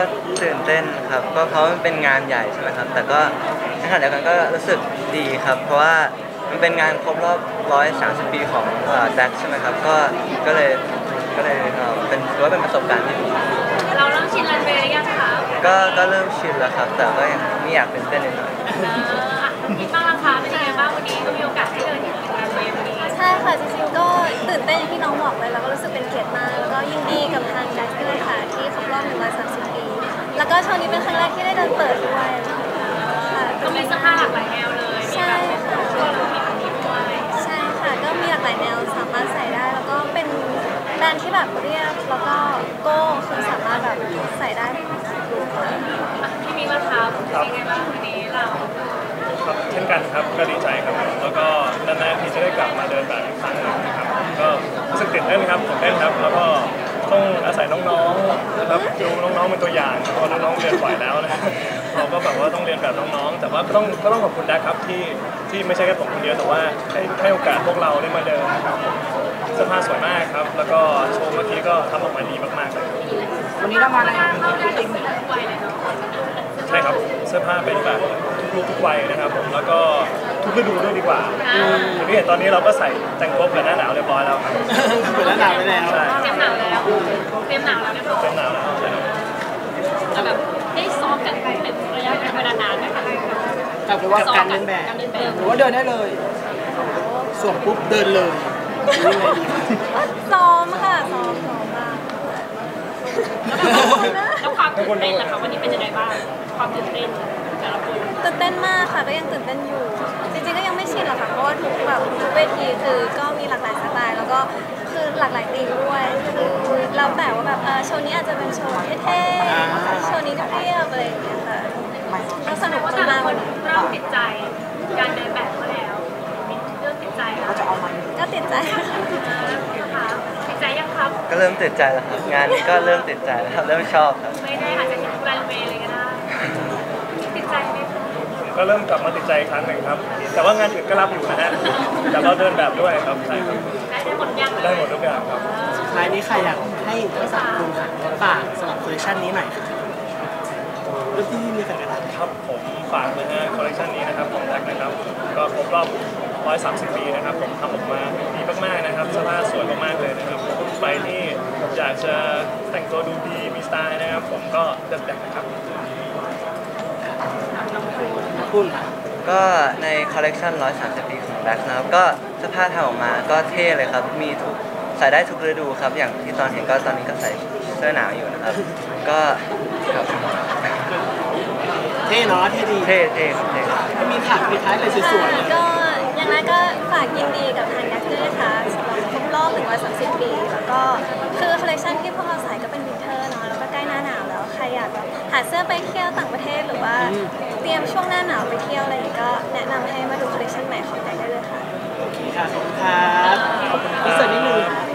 ตื่นเต้นครับก็เพราะมันเป็นงานใหญ่ใช่ไหมครับแต่ก็ในขณะเดียวกันก็รู้สึกดีครับเพราะว่ามันเป็นงานครบรอบ130 ปีของแจ็คใช่ไหมครับก็เลยเป็นถือว่าเป็นประสบการณ์ที่ดีเราเริ่มชินรันเวย์หรือยังคะก็เริ่มชินแล้วครับแต่ก็ยังไม่อยากตื่นเต้นนิดหน่อยพี่ป้าราคาเป็นยังไงบ้างวันนี้ก็มีโอกาสได้เดินเห็นรันเวย์วันนี้ใช่ค่ะจริงๆก็ตื่นเต้นอย่างที่น้องบอกเลยแล้วก็รู้สึกเป็นเกียรติมากแล้วก็ยินดีกับทางแจ็คด้วยค่ะที่ครบรอบ130 ปีแล้วก็ช่วงนี้เป็นครั้งแรกที่ได้เดินเปิดด้วยค่ะก็มีเสื้อผ้าหลากหลายแนวเลยใช่ค่ะก็เรามีแบบนี้ด้วยใช่ค่ะก็มีหลากหลายแนวสามารถใส่ได้แล้วก็เป็นแบรนด์ที่แบบเรียบแล้วก็โก้คือสามารถแบบใส่ได้พี่มีราคาเป็นยังไงบ้างวันนี้เราครับเช่นกันครับก็ดีใจครับแล้วก็นานๆทีจะได้กลับมาเดินแบบอีกครั้งนึงนะครับก็รู้สึกตื่นเต้นครับตื่นเต้นครับแล้วก็ต้องอาศัยน้องๆนะครับดูน้องๆเป็นตัวอย่างเพราะน้องๆเรียนบ่อยแล้วนะเราก็แบบว่าต้องเรียนแบบน้องๆแต่ว่าก็ต้องขอบคุณนะครับที่ไม่ใช่แค่ผมคนเดียวแต่ว่าให้โอกาสพวกเราได้มาเดินนะครับเสื้อผ้าสวยมากครับแล้วก็โชว์เมื่อกี้ก็ทำออกมาดีมากๆเลยวันนี้เรามาในเข้าได้ทุกวัยเลยเนาะใช่ครับเสื้อผ้าเป็นแบบทุกรุ่นทุกวัยนะครับผมแล้วก็ทุกฤดูด้วยดีกว่าอย่างที่เห็นตอนนี้เราก็ใส่แต่งครบกับหน้าหนาวเรียบร้อยแล้วครับเปิดหน้าหนาวไปแล้วใช่เตรียมหนาวแล้วเตรียมหนาวแล้วเรียบร้อยเตรียมหนาวแล้วใช่ครับจะแบบได้ซ้อมกันเป็นระยะเวลานานไหมคะแต่คือว่าการเดินแบบหรือว่าเดินได้เลยสวมปุ๊บเดินเลยซ้อมค่ะซ้อมมากแล้วความตื่นเต้นล่ะคะวันนี้เป็นยังไงบ้างความตื่นเต้นแต่ละคนตื่นเต้นมากค่ะก็ยังตื่นเต้นอยู่จริงๆก็ยังไม่ชินหรอกค่ะเพราะว่าทุกเวทีคือก็มีหลากหลายสไตล์แล้วก็คือหลากหลายธีมด้วยคือแล้วแต่ว่าแบบโชว์นี้อาจจะเป็นโชว์เท่ๆโชว์นี้เรียบอะไรอย่างเงี้ยค่ะก็สนุกมากวันนี้เริ่มติดใจการเดินแบบมาแล้วเริ่มติดใจแล้วก็ติดใจค่ะติดใจยังครับก็เริ่มติดใจแล้วครับงานนี้ก็เริ่มติดใจแล้วครับเริ่มชอบครับไม่ได้อาจจะเห็นรันเวย์เลยก็ได้ติดใจไหมก็เริ่มกลับมาติดใจอีกครั้งหนึ่งครับแต่ว่างานอื่นก็รับอยู่นะฮะแต่เราเดินแบบด้วยครับใช่ครับได้หมดยังได้หมดทุกอย่างครับท้ายนี้ใครอยากให้ทั้งสามคนค่ะฝากสำหรับคอลเลคชันนี้หน่อยค่ะเรื่องที่มีกันกระดาษครับผมฝากเลยนะคอลเลคชันนี้นะครับของแจ็คนะครับก็ครบรอบ130 ปีนะครับผมทำออกมาดีมากๆนะครับเสื้อผ้าสวยมากๆเลยนะครับใครที่อยากจะแต่งตัวดูดีมีสไตล์นะครับผมก็เลือกแจ็คนะครับคุณค่ะก็ในคอลเลกชัน130 ปีของแบ็คนะครับก็เสื้อผ้าทำออกมาก็เท่เลยครับมีทุกใส่ได้ทุกฤดูครับอย่างที่ตอนเห็นก็ตอนนี้ก็ใส่เสื้อหนาวอยู่นะครับก็ครับเท่เนาะเท่ดีเท่ครับเท่ก็มีถักมีท้ายเลยสวยๆก็อย่างไรก็ฝากยินดีกับทางแจ็คด้วยนะคะสำหรับครบรอบ130 ปีแล้วก็คือคอลเลคชันที่พวกเราใส่ก็เป็นวินเทอร์เนาะแล้วก็ใกล้หน้าหนาวแล้วใครอยากแบบหาเสื้อไปเที่ยวต่างประเทศหรือว่าเตรียมช่วงหน้าหนาวไปเที่ยวอะไรอย่างนี้ก็แนะนำให้มาดูคอลเลคชันใหม่ของแจ็คได้เลยค่ะโอเคค่ะขอบคุณครับขอบคุณที่เสริมนิดนึง